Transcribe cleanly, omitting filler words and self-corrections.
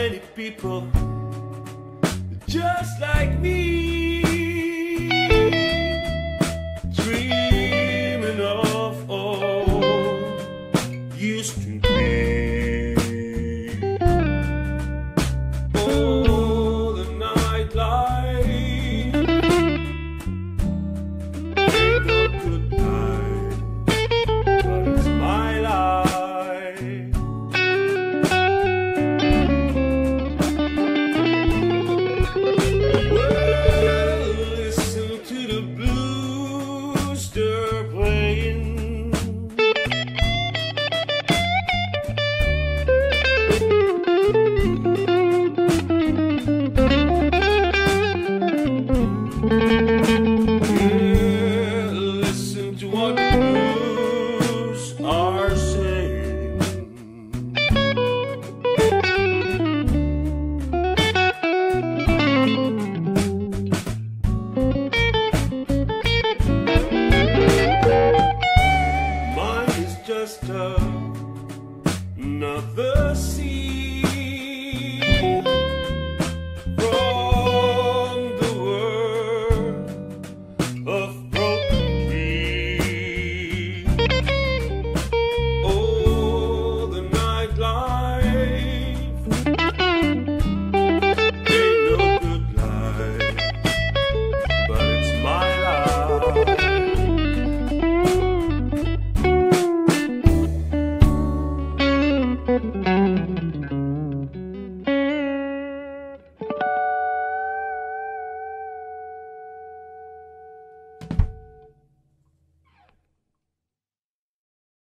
many people just like me, dreaming of all used to be. Oh, the nightlife ain't no good life, but it's my life. Well, listen to the blues they're playing. Yeah, listen to what the blues are saying. Mine is just another scene.